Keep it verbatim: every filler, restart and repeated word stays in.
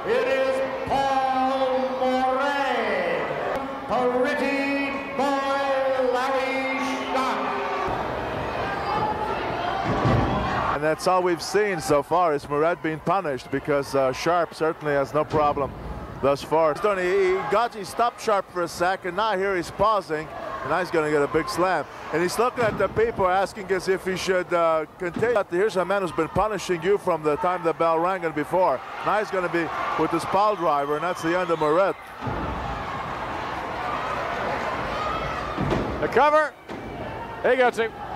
It is Paul Moret. Pretty boy Larry Sharpe. And that's all we've seen so far is Moret being punished, because uh, Sharpe certainly has no problem thus far. He got he stopped Sharpe for a second. Now here he's pausing, and now he's going to get a big slam. And he's looking at the people, asking as if he should uh, continue. Here's a man who's been punishing you from the time the bell rang and before. Now he's going to be with his pile driver, and that's the end of Moret. The cover. He gets him.